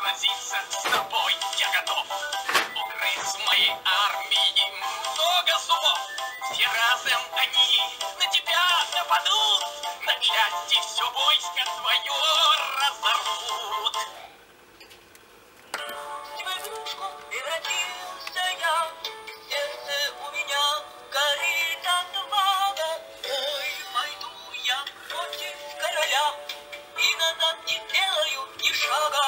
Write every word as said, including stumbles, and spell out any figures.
сразиться с тобой я готов. У крыс моей армии много зубов. Все разом они на тебя нападут, на части все войско твое разорвут. В игрушку превратился я, сердце у меня горит от отвага. Ой, пойду я против короля и назад не сделаю ни шага.